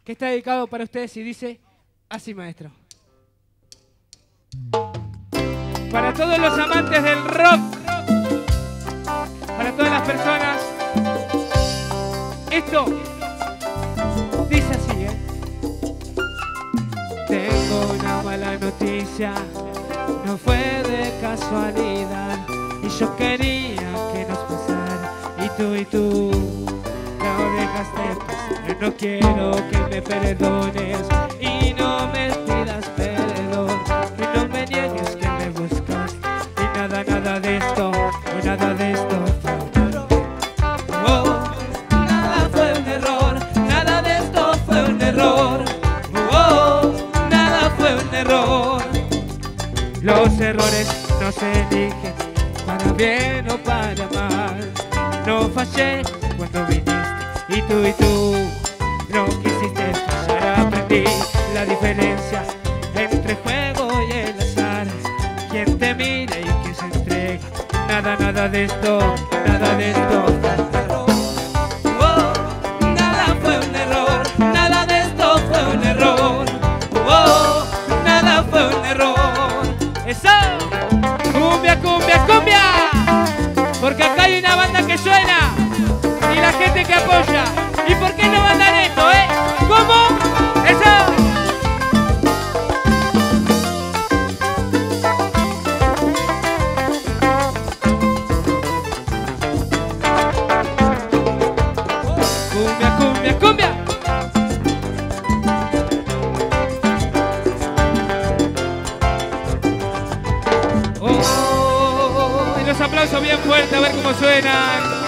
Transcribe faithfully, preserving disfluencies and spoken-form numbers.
que está dedicado para ustedes y dice así, maestro. Para todos los amantes del rock, para todas las personas, esto dice así, ¿eh? Tengo una mala noticia, no fue de casualidad, y yo quería que nos pasara, y tú y tú no dejaste pasar. No quiero que me perdones y no me pidas perdón, y no me niegues que me buscas, y nada, nada de esto, o nada de esto fue un error. Oh, nada fue un error, nada de esto fue un error. Oh, nada fue un error. Los errores no se eligen para bien o para mal. No fallé cuando viniste y tú y tú no quisiste fallar. Aprendí la diferencia entre juego y el azar. Quien te mira y quien se entrega. Nada, nada de esto, nada de esto fue un error. Oh, nada fue un error, nada de esto fue un error. Oh, nada fue un error. ¡Eso! ¡Cumbia, cumbia, cumbia! Porque acá hay una banda que suena y la gente que apoya. ¿Y por qué no mandan esto, eh? ¿Cómo? ¡Eso! ¡Cumbia, cumbia, cumbia! Oh, y los aplausos bien fuertes, a ver cómo suenan.